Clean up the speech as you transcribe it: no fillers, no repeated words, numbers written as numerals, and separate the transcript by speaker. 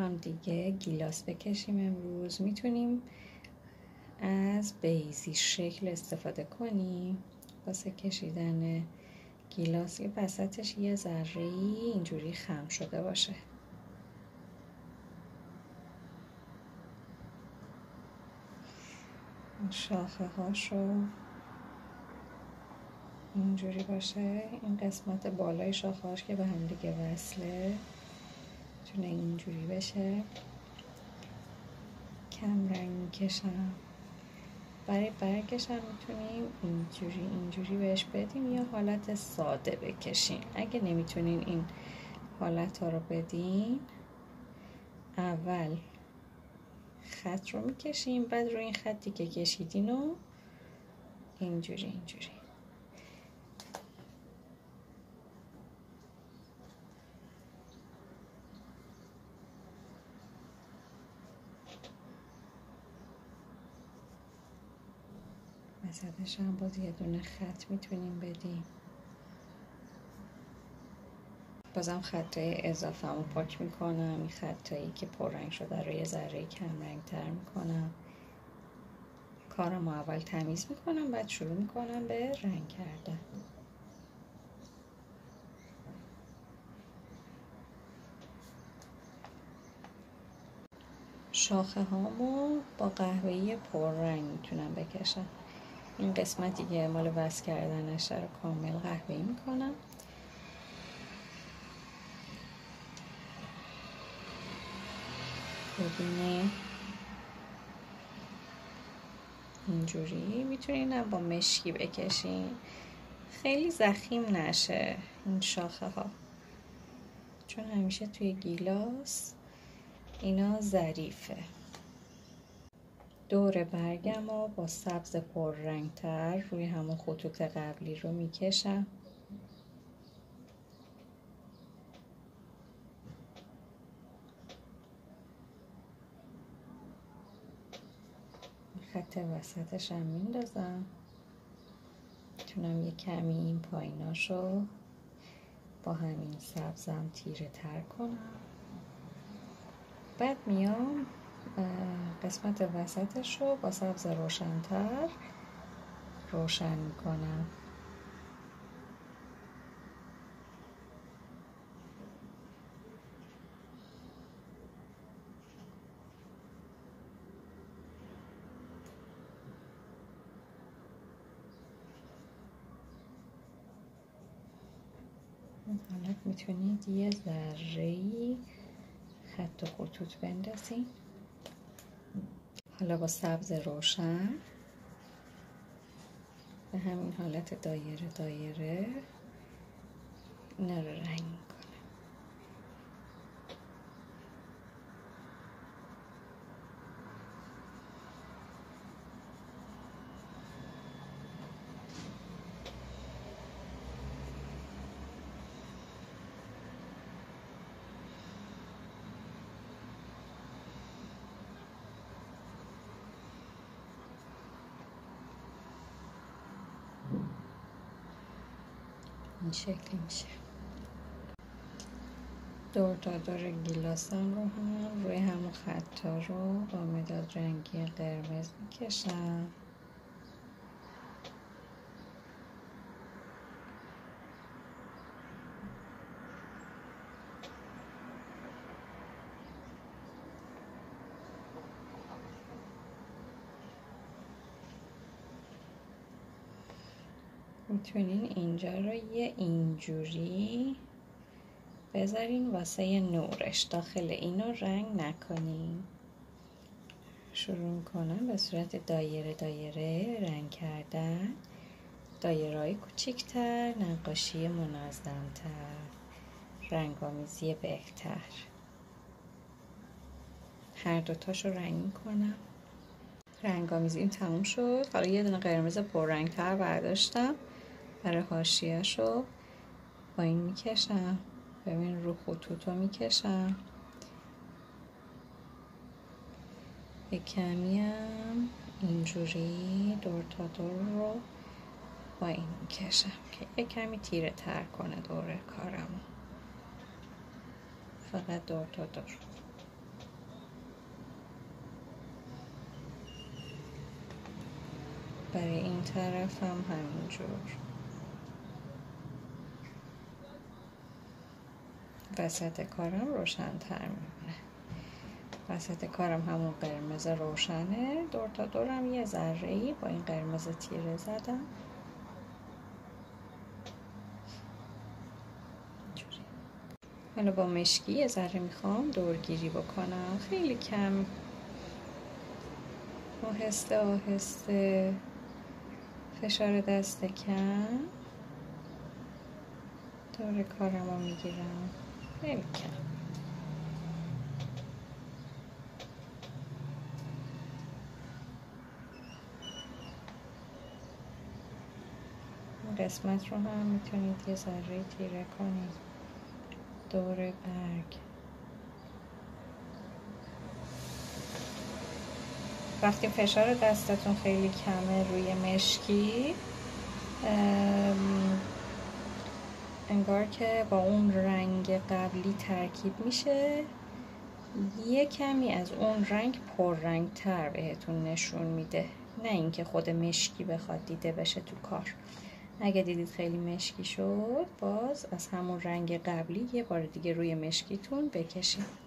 Speaker 1: هم دیگه گیلاس بکشیم. امروز میتونیم از بیزی شکل استفاده کنیم واسه کشیدن گیلاس. یه وسطش یه ذره‌ای اینجوری خم شده باشه. شاخه هاشو اینجوری باشه. این قسمت بالای شاخه هاش که به هم دیگه وصله میتونه اینجوری بشه. کم رنگ میکشم. برای برگش هم میتونیم اینجوری بهش بدیم یا حالت ساده بکشیم. اگه نمیتونین این حالت ها رو بدین، اول خط رو میکشیم، بعد روی این خطی که کشیدین و اینجوری وسطش هم باز یه دونه خط میتونیم بدیم. بازم خطای اضافه رو پاک میکنم. این خطایی که پررنگ شده رو یه ذره کم رنگ تر میکنم. کارم رو اول تمیز میکنم، بعد شروع میکنم به رنگ کردن. شاخه هامو با قهوه‌ای پررنگ میتونم بکشم. این قسمتی که مال وصل کردنش رو کامل قهوه‌ای میکنم. ببینید اینجوری میتونین با مشکی بکشین، خیلی ضخیم نشه این شاخه ها، چون همیشه توی گیلاس اینا ظریفه. دور برگم رو با سبز پررنگ تر روی همون خطوط قبلی رو میکشم. خط وسطش هم میندازم. میتونم یه کمی این پاییناشو با همین سبزم تیره تر کنم. بعد میام قسمت وسطش رو با سبز روشن‌تر روشن میکنم. حالا میتونید یه ذره‌ای خط و خطوط بندازین. حالا با سبز روشن به همین حالت دایره اینا رو رنگ میکنم. این شکلی میشه. دور تا دور گیلاسم رو هم روی همون خطا رو با مداد رنگی قرمز میکشم. میتونین اینجا رو یه اینجوری بذارین واسه نورش. داخل اینو رنگ نکنین. شروع کنم به صورت دایره رنگ کردن. دایره‌های کوچیک‌تر، نقاشی منظم‌تر، رنگ‌آمیزی بهتر. هر دوتاشو رنگ میکنم. رنگ‌آمیزی این تموم شد. حالا یه دونه قرمز پررنگ‌تر برداشتم. برای حاشیه‌شو با این میکشم. ببین رو خطوطو میکشم. یه کمی هم اینجوری دور تا دور رو با این میکشم که یه کمی تیره تر کنه دور کارمو. فقط دور تا دور. برای این طرف هم همینجور. وسط کارم روشن تر میمونه. وسط کارم همون قرمز روشنه. دور تا دورم یه ذره‌ای با این قرمز تیره زدم. حالا با مشکی یه ذره میخوام دورگیری بکنم، خیلی کم، آهسته آهسته، فشار دست کم دور کارم رو میگیرم، خیلی کم. این قسمت رو هم میتونید یه ذره تیره کنید دور برگ. وقتی فشار دستتون خیلی کمه روی مشکی، انگار که با اون رنگ قبلی ترکیب میشه، یه کمی از اون رنگ پررنگ تر بهتون نشون میده، نه اینکه خود مشکی بخواد دیده بشه تو کار. اگه دیدید خیلی مشکی شد، باز از همون رنگ قبلی یه بار دیگه روی مشکیتون بکشید.